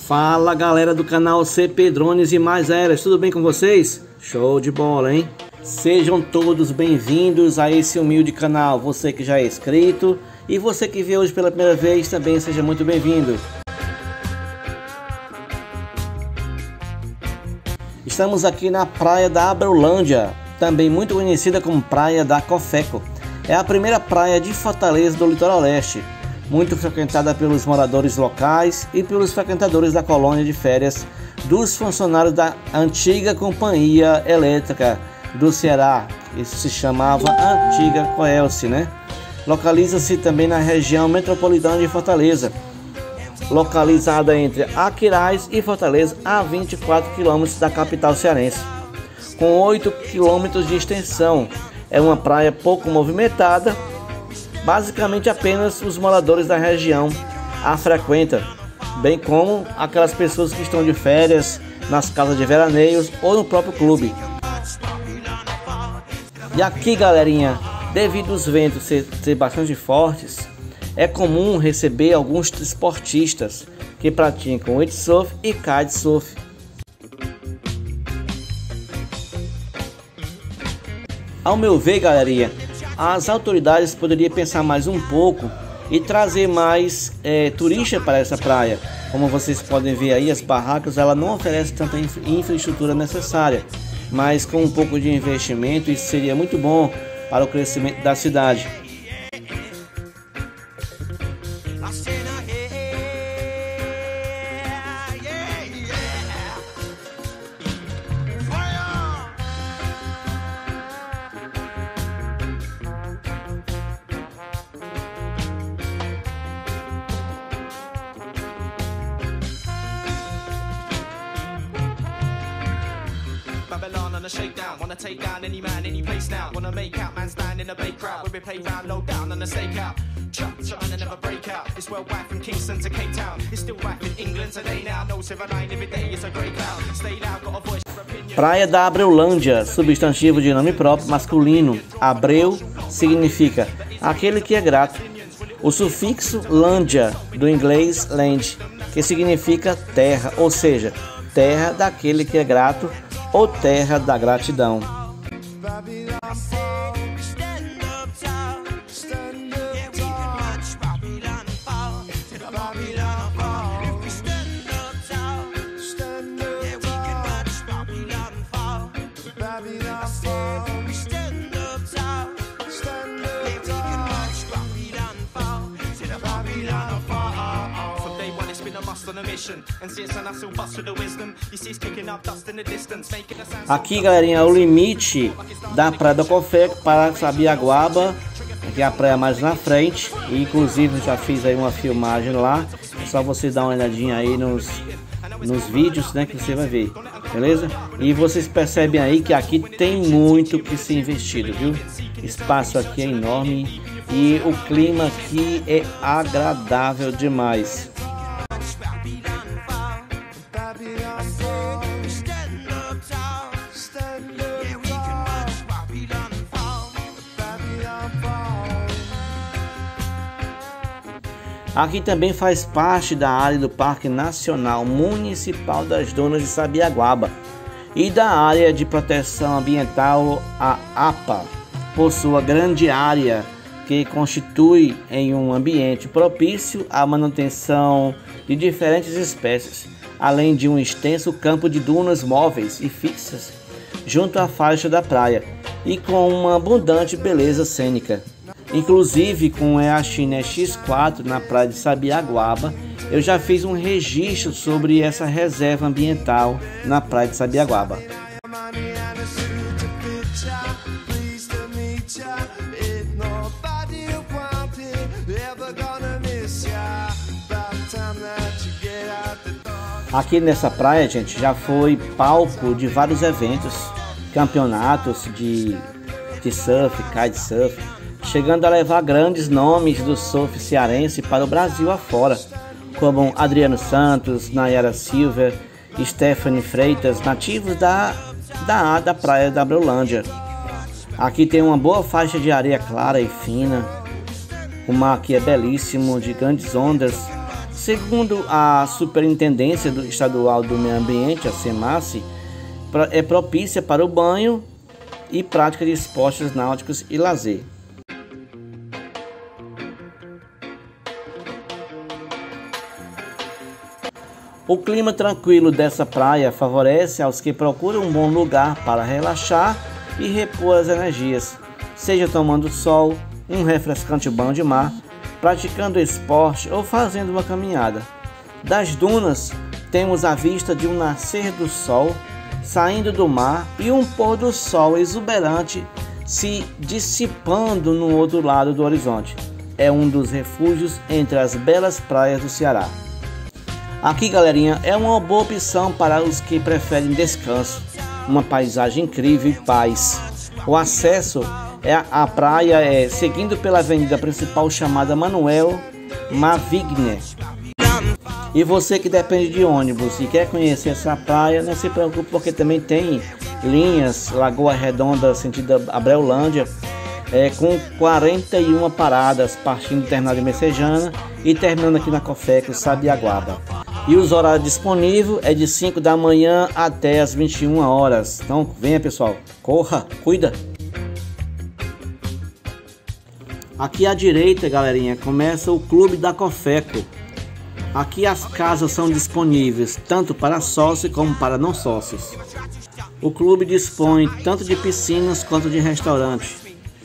Fala galera do canal CP Drones e mais aéreas, tudo bem com vocês? Show de bola, hein? Sejam todos bem-vindos a esse humilde canal, você que já é inscrito e você que vê hoje pela primeira vez também seja muito bem-vindo. Estamos aqui na praia da Abrolândia, também muito conhecida como Praia da Cofeco. É a primeira praia de Fortaleza do litoral leste, muito frequentada pelos moradores locais e pelos frequentadores da colônia de férias dos funcionários da antiga Companhia Elétrica do Ceará, isso se chamava Antiga Coelce, né? Localiza-se também na região metropolitana de Fortaleza, localizada entre Aquiraz e Fortaleza, a 24 km da capital cearense, com 8 km de extensão. É uma praia pouco movimentada, basicamente apenas os moradores da região a frequentam, bem como aquelas pessoas que estão de férias nas casas de veraneios ou no próprio clube. E aqui, galerinha, devido aos ventos ser bastante fortes, é comum receber alguns esportistas que praticam windsurf e kitesurf. Ao meu ver, galerinha, as autoridades poderiam pensar mais um pouco e trazer mais turistas para essa praia. Como vocês podem ver aí, as barracas ela não oferece tanta infraestrutura necessária, mas com um pouco de investimento isso seria muito bom para o crescimento da cidade. Babylon on a shakedown, wanna take down any man, any place now. Wanna make out man stand in a big crowd, where we play round, low down on a stakeout. Chop, trying to never break out. It's worldwide from Kingston to Cape Town. It's still right in England today now. No 7-9 every day, it's a great cloud. Stay loud, got a voice for opinion. Praia da Abrolândia, substantivo de nome próprio masculino. Abreu significa aquele que é grato. O sufixo lândia, do inglês land, que significa terra, ou seja, terra daquele que é grato ou terra da gratidão. Aqui, galerinha, é o limite da Praia da Cofeco para Sabiaguaba, que é a praia mais na frente. E inclusive já fiz aí uma filmagem lá, é só você dar uma olhadinha aí nos vídeos, né, que você vai ver, beleza? E vocês percebem aí que aqui tem muito que ser investido, viu? Espaço aqui é enorme e o clima aqui é agradável demais. Aqui também faz parte da área do Parque Nacional Municipal das Dunas de Sabiaguaba e da área de proteção ambiental, a APA, por sua grande área que constitui em um ambiente propício à manutenção de diferentes espécies, além de um extenso campo de dunas móveis e fixas junto à faixa da praia e com uma abundante beleza cênica. Inclusive com a China X4 na praia de Sabiaguaba, eu já fiz um registro sobre essa reserva ambiental na praia de Sabiaguaba. Aqui nessa praia, gente, já foi palco de vários eventos, campeonatos de surf, kitesurf, chegando a levar grandes nomes do surf cearense para o Brasil afora, como Adriano Santos, Nayara Silva, Stephanie Freitas, nativos da praia da Abrolândia. Aqui tem uma boa faixa de areia clara e fina, o mar aqui é belíssimo, de grandes ondas, Segundo a Superintendência Estadual do Meio Ambiente, a SEMASSE, é propícia para o banho e prática de esportes náuticos e lazer. O clima tranquilo dessa praia favorece aos que procuram um bom lugar para relaxar e repor as energias, seja tomando sol, um refrescante banho de mar, praticando esporte ou fazendo uma caminhada. Das dunas, temos a vista de um nascer do sol saindo do mar e um pôr do sol exuberante se dissipando no outro lado do horizonte. É um dos refúgios entre as belas praias do Ceará. Aqui, galerinha, é uma boa opção para os que preferem descanso, uma paisagem incrível e paz. O acesso à praia é seguindo pela avenida principal chamada Manuel Mavigner. E você que depende de ônibus e quer conhecer essa praia, não se preocupe, porque também tem linhas Lagoa Redonda sentido Abreulândia, com 41 paradas partindo do terminal de Messejana e terminando aqui na Cofeco, Sabiaguaba. E os horários disponíveis é de 5 da manhã até as 21 horas. Então venha, pessoal, corra, cuida. Aqui à direita, galerinha, começa o Clube da Cofeco. Aqui as casas são disponíveis tanto para sócios como para não sócios. O clube dispõe tanto de piscinas quanto de restaurante.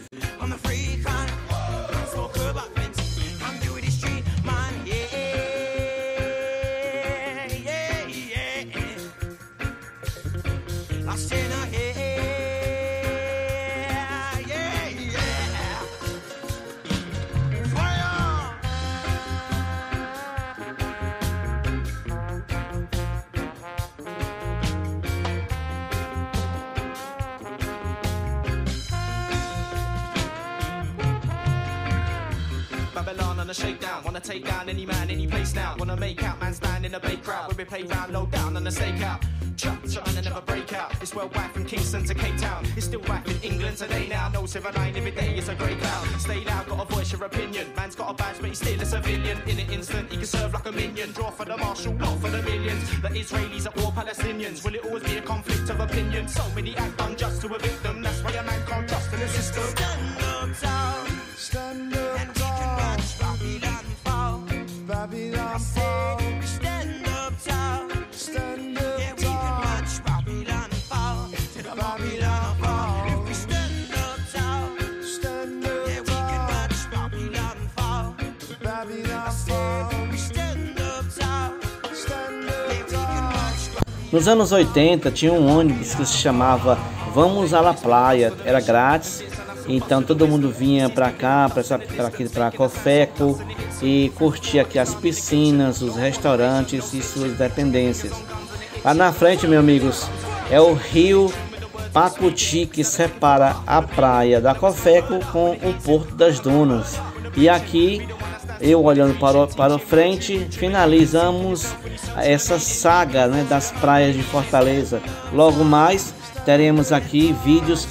Babylon on a shakedown, wanna take down any man, any place now. Wanna make out man stand in a big crowd, where we play round, low down on a stakeout. Chop, chop, and never break out. It's worldwide from Kingston to Cape Town. It's still right in England today now. No 7-9 every day, it's a great cloud. Stay loud, got a voice, your opinion. Man's got a badge, but he's still a civilian. In an instant, he can serve like a minion. Draw for the marshal, not for the millions. The Israelis are all Palestinians. Will it always be a conflict of opinion? So many act unjust to a victim. That's why a man can't trust in the system. Stand up, town. Stand up, and we can watch Babylon fall. Babylon fall. Stand up, town. Stand up, yeah, we can watch Babylon fall. To the Babylon fall. If we stand up, town. Stand up, yeah, we can watch Babylon fall. Babylon fall. We stand up, town. Stand up, yeah, we can watch. Nos anos 80 tinha um ônibus que se chamava Vamos à La Praia, era grátis. Então todo mundo vinha para cá, para Cofeco, e curtia aqui as piscinas, os restaurantes e suas dependências. Lá na frente, meus amigos, é o rio Pacuti, que separa a praia da Cofeco com o Porto das Dunas. E aqui, eu olhando para a frente, finalizamos essa saga, né, das praias de Fortaleza. Logo mais teremos aqui vídeos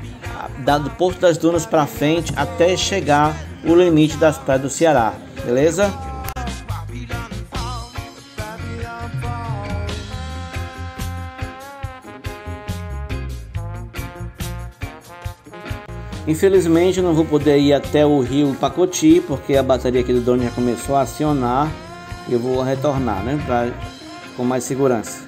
do Porto das Dunas para frente até chegar o limite das praias do Ceará, beleza? Infelizmente eu não vou poder ir até o rio Pacuti, porque a bateria aqui do drone já começou a acionar e eu vou retornar, né, com mais segurança.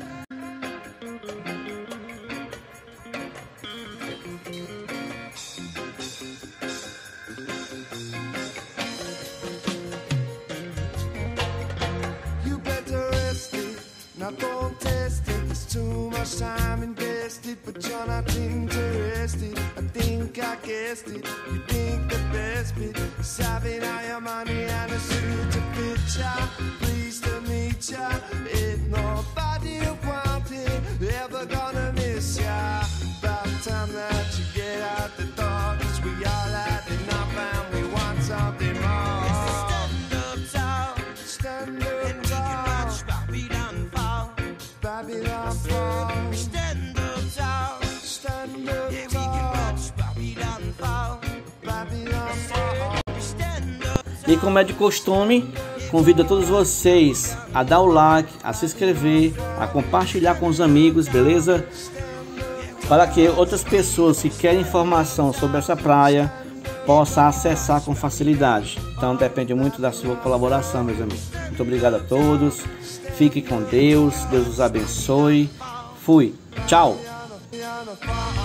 Now don't test it, there's too much time invested, but you're not interested. I think I guessed it, you think the best bit is having all your money and a suit to fit ya. Pleased to meet ya, ain't nobody wanted, ever gonna miss ya. About time that you get out the door, 'cause we all had enough and we want something more. Stand up tall, stand up tall, Babylon fall. Babylon fall. Stand up tall. Stand up tall. Yeah, we can watch Babylon fall. Babylon fall. Stand up tall. E como é de costume, Convido a todos vocês a dar o like, a se inscrever, a compartilhar com os amigos, beleza? Para que outras pessoas que querem informação sobre essa praia possam acessar com facilidade. Então depende muito da sua colaboração, meus amigos. Muito obrigado a todos. Fiquem com Deus. Deus os abençoe. Fui. Tchau.